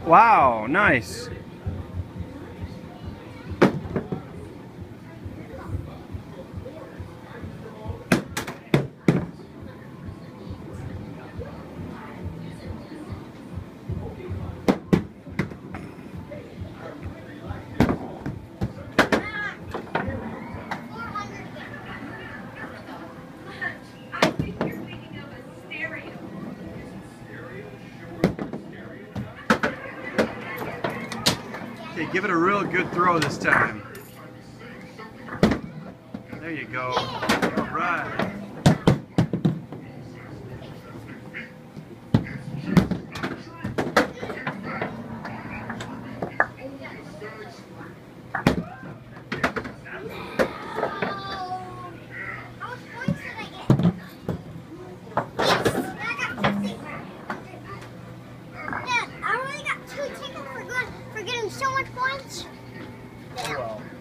Wow, nice. Okay, give it a real good throw this time. There you go. All right. So much points. Well.